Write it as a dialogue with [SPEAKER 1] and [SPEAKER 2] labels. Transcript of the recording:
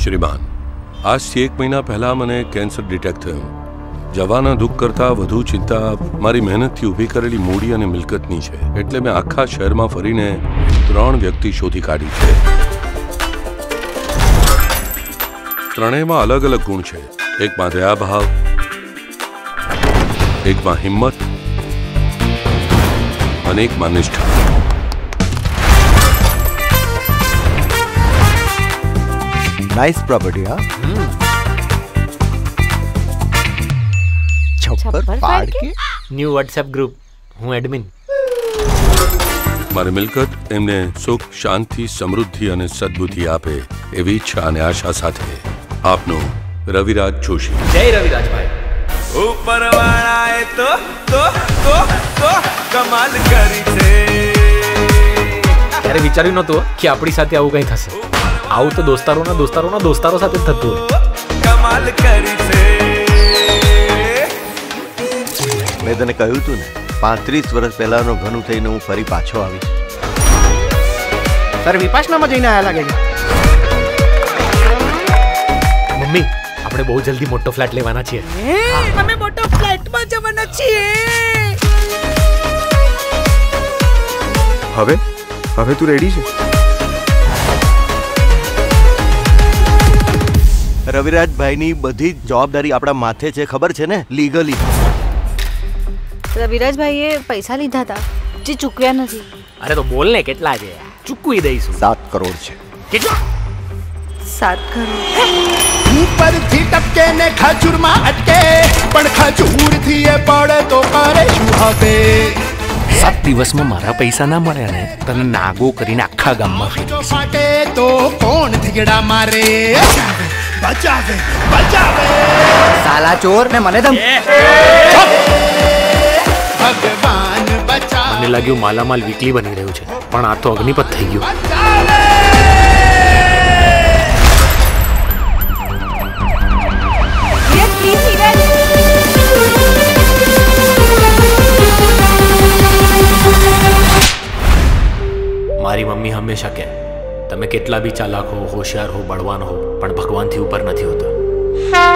[SPEAKER 1] શ્રીમાન, આજથી 1 મહિના પહેલા મને કેન્સર ડિટેક્ટ થયું. જવાના દુઃખ કરતા વધુ ચિંતા મારી મહેનતથી ઊભી કરેલી મૂડી અને મિલકતની છે. એટલે મેં આખા શહેરમાં ફરીને 3 વ્યક્તિ શોધી કાઢી છે. ત્રણેયમાં અલગ અલગ ગુણ છે. એકમાં દયાભાવ, એકમાં હિંમત અને એકમાં નિષ્ઠા.
[SPEAKER 2] Nice property. હા, છપ્પર પાડ કે
[SPEAKER 3] ન્યૂ વોટ્સએપ ગ્રુપ. હું એડમિન.
[SPEAKER 1] મારી મિલકત એમને સુખ, શાંતિ, સમૃદ્ધિ અને સદબુદ્ધિ આપે એવી ઈચ્છા અને આશા સાથે આપનો રવિરાજ જોશી.
[SPEAKER 3] જય રવિરાજભાઈ.
[SPEAKER 4] ઉપરવાળાએ તો કમાલ કરી છે.
[SPEAKER 3] ત્યારે વિચાર્યું નહોતું કે આપણી સાથે આવું કંઈ થશે. આવું તો દોસ્તારો સાથે જ થતું હોય.
[SPEAKER 4] કમાલ કરી છે.
[SPEAKER 2] મેં તને કહ્યું તું ને, 35 વર્ષ પહેલાનો ઘણું થઈને હું ફરી પાછો આવીશ.
[SPEAKER 5] સર વિપાસનામાં જઈને આયા લાગે છે.
[SPEAKER 3] મમ્મી, આપણે બહુ જલ્દી મોટો ફ્લેટ લેવાના છીએ.
[SPEAKER 6] અમે મોટો ફ્લેટમાં જવાના છીએ.
[SPEAKER 7] હવે તું રેડી છે?
[SPEAKER 2] રવિરાજભાઈની બધી જ જવાબદારી આપણા માથે છે, ખબર છે ને? લીગલી.
[SPEAKER 8] રવિરાજભાઈએ પૈસા લીધા હતા જે ચૂકવ્યા નથી.
[SPEAKER 3] અરે તો બોલ ને, કેટલા છે? ચૂકવી દઈશું.
[SPEAKER 2] 7 કરોડ છે.
[SPEAKER 3] કેટલા?
[SPEAKER 8] 7 કરોડ.
[SPEAKER 5] ઉપરથી ટપકે ને ખજૂરમાં અટકે, પણ ખજૂરથી એ પડે તો કરે શું હવે?
[SPEAKER 3] 7 દિવસમાં મારા પૈસા ના મળ્યા ને, તને નાગો કરીને આખા ગામમાં ફેરવીશ.
[SPEAKER 5] જો ફાટે તો કોણ થીગડા મારે? બચાવે
[SPEAKER 6] સાલા ચોર ને મને ધમ.
[SPEAKER 5] ભગવાન બચાવે.
[SPEAKER 3] મને લાગ્યું માલામાલ વીકલી બની રહ્યું છે, પણ આ તો અગ્નિપથ થઈ ગયું. મારી મમ્મી હંમેશા કહે, તમે કેટલા બી ચાલાક હો, હોશિયાર હો, બળવાન હો, પણ ભગવાનથી ઉપર નથી હોતા.